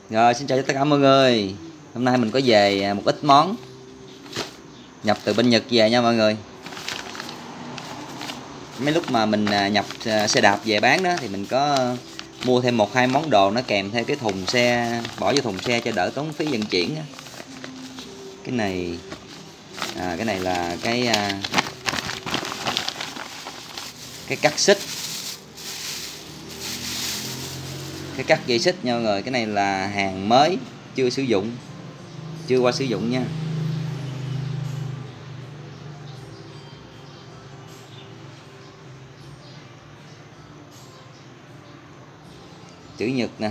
Rồi, xin chào tất cả mọi người. Hôm nay mình có về một ít món nhập từ bên Nhật về nha mọi người. Mấy lúc mà mình nhập xe đạp về bán đó thì mình có mua thêm 1-2 món đồ nó kèm theo cái thùng xe, bỏ vô thùng xe cho đỡ tốn phí vận chuyển đó. Cái này cái này là cái cắt xích, cái cắt dây xích nha mọi người. Cái này là hàng mới, chưa sử dụng, chưa qua sử dụng nha. Chữ Nhật nè.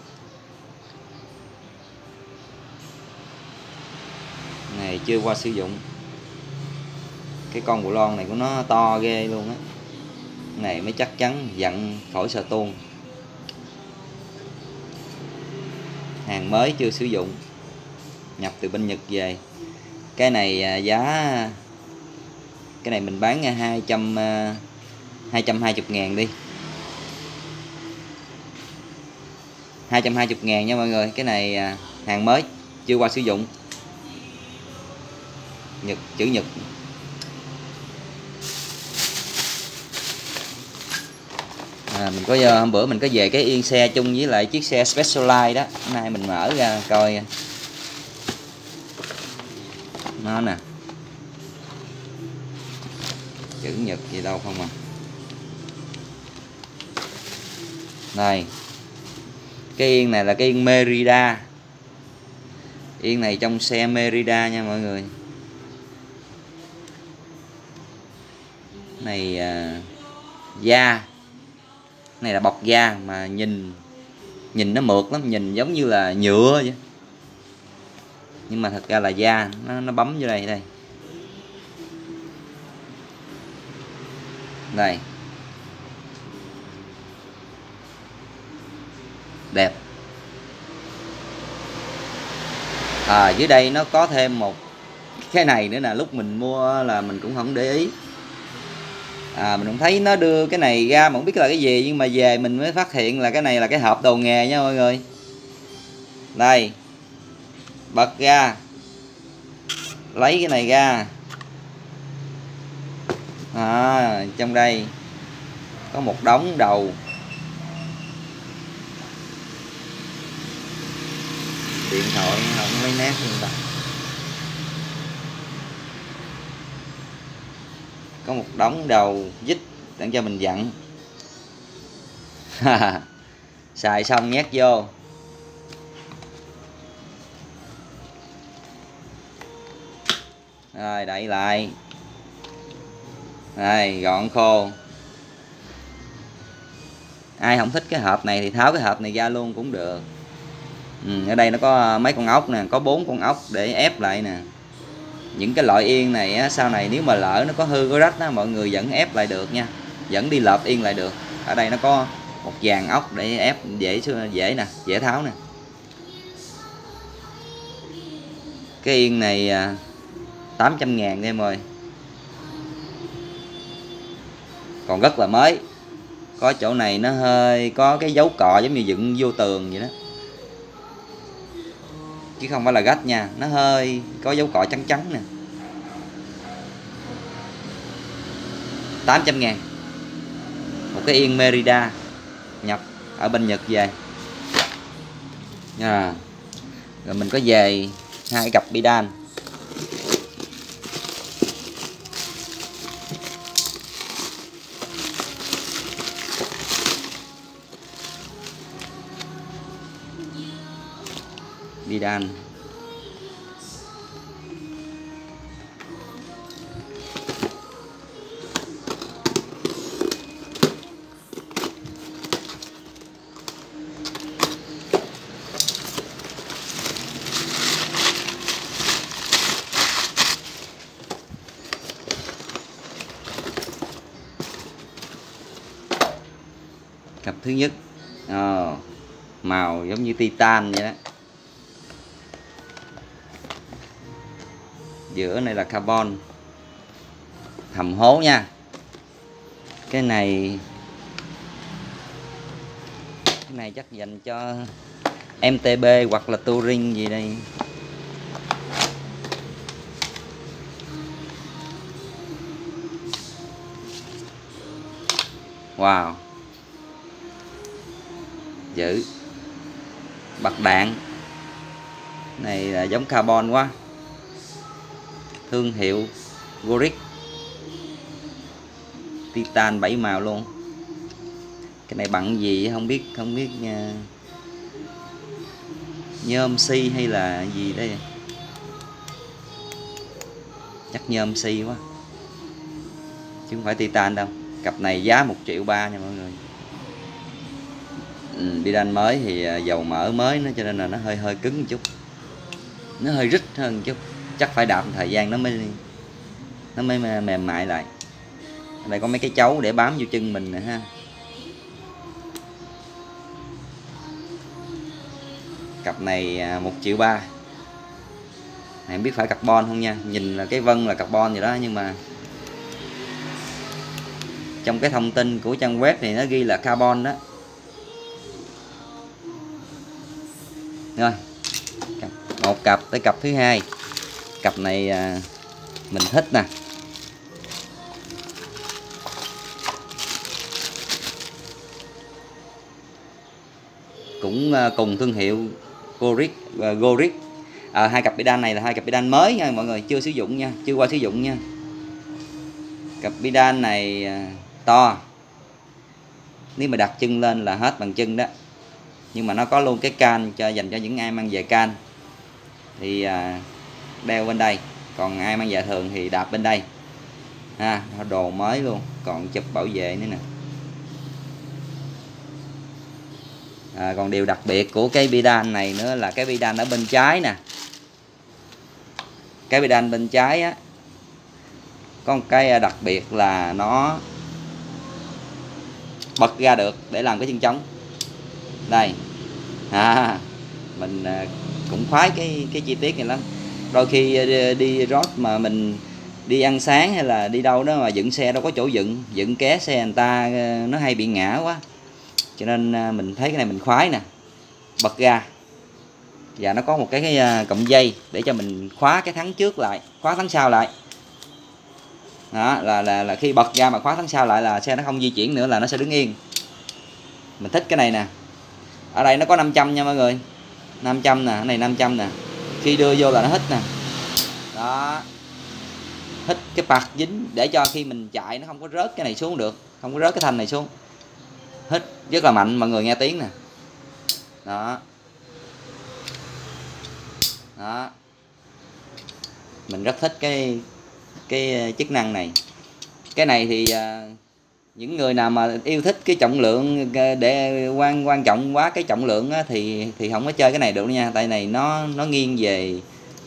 Này chưa qua sử dụng. Cái con bộ lon này của nó to ghê luôn á. Này mới chắc chắn dặn khỏi sờ tuôn. Hàng mới chưa sử dụng, nhập từ bên Nhật về. Cái này giá, cái này mình bán 220.000 đi, 220.000 nha mọi người. Cái này hàng mới chưa qua sử dụng, Nhật, chữ Nhật. Mình có hôm bữa mình có về cái yên xe chung với lại chiếc xe Specialized đó. Hôm nay mình mở ra coi nó nè, chữ Nhật gì đâu không à. Đây, cái yên này là cái yên Merida. Yên này trong xe Merida nha mọi người. Này da, này là bọc da mà nhìn nó mượt lắm, nhìn giống như là nhựa vậy, nhưng mà thật ra là da. Nó bấm vô đây đây, đẹp. Dưới đây nó có thêm một cái này nữa nè, lúc mình mua là mình cũng không để ý. Mình cũng thấy nó đưa cái này ra mà không biết là cái gì, nhưng mà về mình mới phát hiện là cái này là cái hộp đồ nghề nha mọi người. Đây, bật ra, lấy cái này ra. Trong đây có một đống đầu. Điện thoại không lấy nát luôn ta. Có một đống đầu vít để cho mình dặn. Xài xong nhét vô. Rồi đậy lại. Đây, gọn khô. Ai không thích cái hộp này thì tháo cái hộp này ra luôn cũng được. Ở đây nó có mấy con ốc nè, có 4 con ốc để ép lại nè. Những cái loại yên này á, sau này nếu mà lỡ nó có hư có rách á, mọi người vẫn ép lại được nha, vẫn đi lợp yên lại được. Ở đây nó có một dàn ốc để ép dễ nè, dễ tháo nè. Cái yên này 800.000 em ơi, còn rất là mới. Có chỗ này nó hơi có cái dấu cọ giống như dựng vô tường vậy đó, chứ không phải là gách nha. Nó hơi có dấu cọ trắng trắng nè. 800.000 một cái yên Merida nhập ở bên Nhật về. Rồi mình có về 2 cặp bidan. Bidan cặp thứ nhất, màu giống như titan vậy đó. Giữa này là carbon hầm hố nha. Cái này chắc dành cho MTB hoặc là Touring gì đây. Wow, dữ. Bạc đạn này là giống carbon quá. Thương hiệu Goric, titan 7 màu luôn. Cái này bằng gì không biết nha. Nhôm xi hay là gì đây? Chắc nhôm xi quá chứ không phải titan đâu. Cặp này giá 1,3 triệu nha mọi người. Bidan mới thì dầu mỡ mới nó cho nên là nó hơi cứng một chút, nó hơi rít hơn một chút, chắc phải đạp một thời gian nó mới mềm mại lại. Ở đây có mấy cái chấu để bám vô chân mình nè ha. Cặp này 1,3 triệu. Này không biết phải carbon không nha, nhìn là cái vân là carbon gì đó nhưng mà trong cái thông tin của trang web thì nó ghi là carbon đó. Rồi, một cặp tới cặp thứ hai. Cặp này mình thích nè. Cũng cùng thương hiệu Goric. Hai cặp bidan này là hai cặp bidan mới nha mọi người, chưa sử dụng nha, chưa qua sử dụng nha. Cặp bidan này to, nếu mà đặt chân lên là hết bằng chân đó, nhưng mà nó có luôn cái can dành cho những ai mang về can thì đeo bên đây, còn ai mang về thường thì đạp bên đây ha. Đồ mới luôn, còn chụp bảo vệ nữa nè. Còn điều đặc biệt của cái bidan này nữa là cái bidan ở bên trái nè. Cái bidan bên trái á có một cái đặc biệt là nó bật ra được để làm cái chân trống đây. Mình cũng khoái cái chi tiết này lắm. Đôi khi đi road mà mình đi ăn sáng hay là đi đâu đó mà dựng xe đâu có chỗ dựng ké xe người ta nó hay bị ngã quá, cho nên mình thấy cái này mình khoái nè. Bật ra và nó có một cái cọng dây để cho mình khóa cái thắng trước lại, khóa thắng sau lại. Đó là khi bật ra mà khóa thắng sau lại là xe nó không di chuyển nữa, là nó sẽ đứng yên. Mình thích cái này nè. Ở đây nó có 500 nha mọi người, 500 nè, cái này 500 nè. Khi đưa vô là nó hít nè. Đó, hít cái pad dính để cho khi mình chạy nó không có rớt cái này xuống được, không có rớt cái thanh này xuống. Hít rất là mạnh, mọi người nghe tiếng nè. Đó. Đó. Mình rất thích cái chức năng này. Cái này thì những người nào mà yêu thích cái trọng lượng để quan trọng quá cái trọng lượng á, thì không có chơi cái này được nha. Tại này nó nghiêng về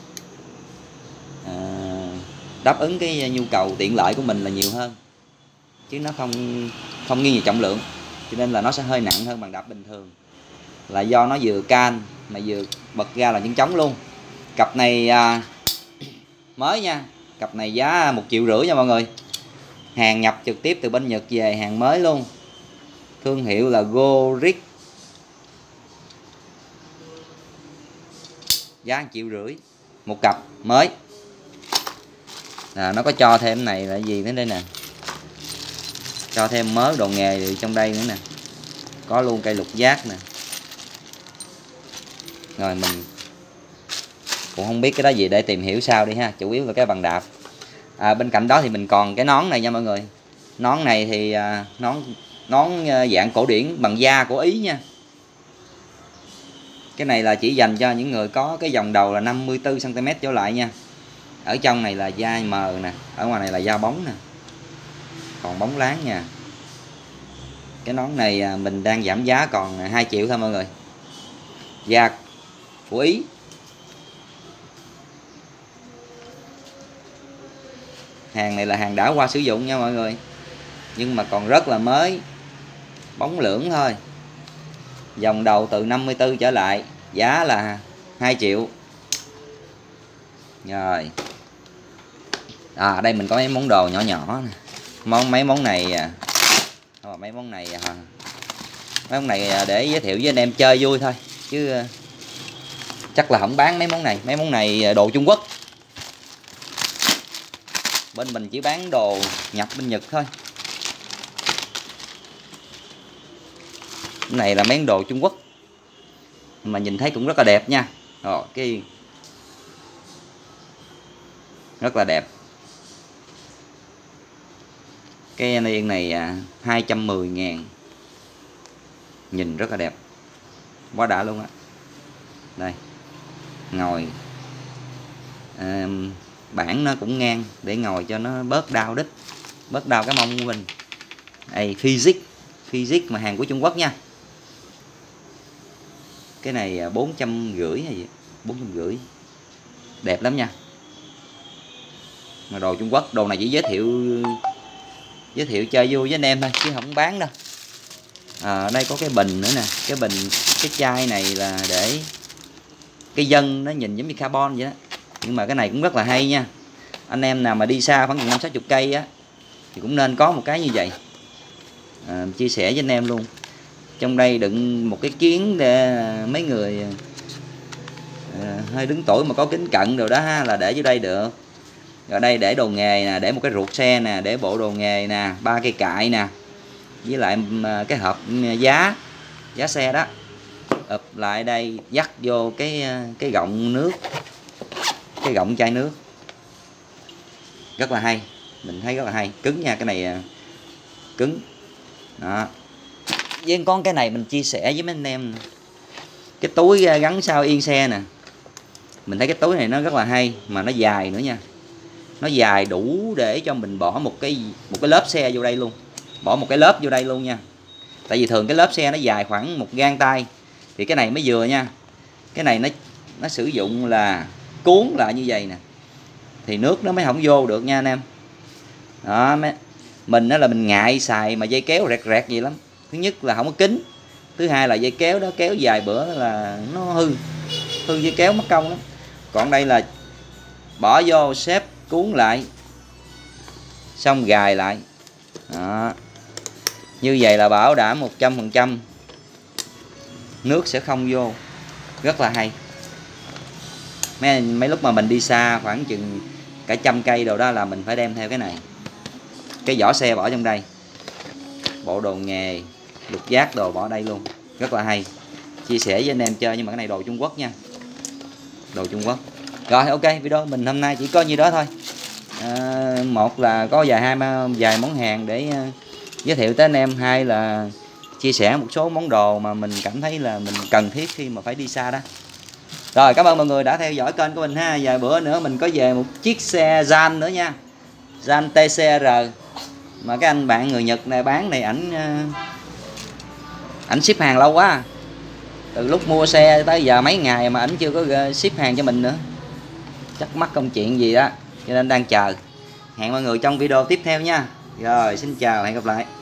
đáp ứng cái nhu cầu tiện lợi của mình là nhiều hơn, chứ nó không nghiêng về trọng lượng, cho nên là nó sẽ hơi nặng hơn bằng đạp bình thường, là do nó vừa can mà vừa bật ra là những trống luôn. Cặp này mới nha, cặp này giá 1,5 triệu nha mọi người. Hàng nhập trực tiếp từ bên Nhật về, hàng mới luôn, thương hiệu là Goric. Giá 1,5 triệu một cặp mới. Nó có cho thêm này là gì nữa đây nè, cho thêm mớ đồ nghề trong đây nữa nè, có luôn cây lục giác nè. Rồi mình cũng không biết cái đó gì, để tìm hiểu sau đi ha, chủ yếu là cái bằng đạp. Bên cạnh đó thì mình còn cái nón này nha mọi người. Nón này thì nón dạng cổ điển bằng da của Ý nha. Cái này là chỉ dành cho những người có cái vòng đầu là 54 cm trở lại nha. Ở trong này là da mờ nè, ở ngoài này là da bóng nè, còn bóng láng nha. Cái nón này mình đang giảm giá còn 2 triệu thôi mọi người. Da của Ý. Hàng này là hàng đã qua sử dụng nha mọi người, nhưng mà còn rất là mới, bóng lưỡng thôi. Dòng đầu từ 54 trở lại, giá là 2 triệu. Rồi. Ở đây mình có mấy món đồ nhỏ nhỏ nè. Mấy món này mấy món này để giới thiệu với anh em chơi vui thôi, chứ chắc là không bán mấy món này đồ Trung Quốc, bên mình chỉ bán đồ nhập bên Nhật thôi. Cái này là mấy đồ Trung Quốc mà nhìn thấy cũng rất là đẹp nha. Rồi cái rất là đẹp. Cái yên này 210.000, nhìn rất là đẹp, quá đã luôn á. Đây ngồi bảng nó cũng ngang để ngồi cho nó bớt đau đít, bớt đau cái mông của mình. Đây physics mà hàng của Trung Quốc nha. Cái này 450 hay gì, 450, đẹp lắm nha. Mà đồ Trung Quốc, đồ này chỉ giới thiệu chơi vui với anh em thôi chứ không bán đâu. Đây có cái bình nữa nè, cái chai này là để cái dân nó nhìn giống như carbon vậy đó, nhưng mà cái này cũng rất là hay nha. Anh em nào mà đi xa khoảng 50-60 cây á thì cũng nên có một cái như vậy. Chia sẻ với anh em luôn. Trong đây đựng một cái kiến để mấy người hơi đứng tuổi mà có kính cận rồi đó ha, là để dưới đây được. Ở đây để đồ nghề nè, để một cái ruột xe nè, để bộ đồ nghề nè, 3 cây cại nè, với lại cái hộp giá xe đó, ụp lại đây dắt vô cái gọng nước, cái gọng chai nước, rất là hay. Mình thấy rất là hay, cứng nha, cái này cứng đó. Với con cái này mình chia sẻ với mấy anh em, cái túi gắn sau yên xe nè, mình thấy cái túi này nó rất là hay, mà nó dài nữa nha, nó dài đủ để cho mình bỏ một cái lớp xe vô đây luôn, bỏ một cái lớp vô đây luôn nha. Tại vì thường cái lớp xe nó dài khoảng một gang tay, thì cái này mới vừa nha. Cái này nó sử dụng là cuốn lại như vậy nè, thì nước nó mới không vô được nha anh em. Đó, mình đó là mình ngại xài mà dây kéo rẹt gì lắm. Thứ nhất là không có kính, thứ hai là dây kéo đó kéo dài bữa là nó hư dây kéo mất công lắm. Còn đây là bỏ vô xếp cuốn lại xong gài lại đó. Như vậy là bảo đảm 100% nước sẽ không vô, rất là hay. Mấy lúc mà mình đi xa khoảng chừng cả 100 cây đồ đó là mình phải đem theo cái này. Cái vỏ xe bỏ trong đây, bộ đồ nghề, lục giác đồ bỏ đây luôn, rất là hay. Chia sẻ với anh em chơi, nhưng mà cái này đồ Trung Quốc nha, đồ Trung Quốc. Rồi ok, video mình hôm nay chỉ có như đó thôi. Một là có vài món hàng để giới thiệu tới anh em, hai là chia sẻ một số món đồ mà mình cảm thấy là mình cần thiết khi mà phải đi xa đó. Rồi cảm ơn mọi người đã theo dõi kênh của mình ha. Vài bữa nữa mình có về một chiếc xe Ram nữa nha, Ram TCR, mà cái anh bạn người Nhật này bán này, ảnh ship hàng lâu quá, từ lúc mua xe tới giờ mấy ngày mà ảnh chưa có ship hàng cho mình nữa, chắc mắc công chuyện gì đó cho nên đang chờ. Hẹn mọi người trong video tiếp theo nha. Rồi xin chào, hẹn gặp lại.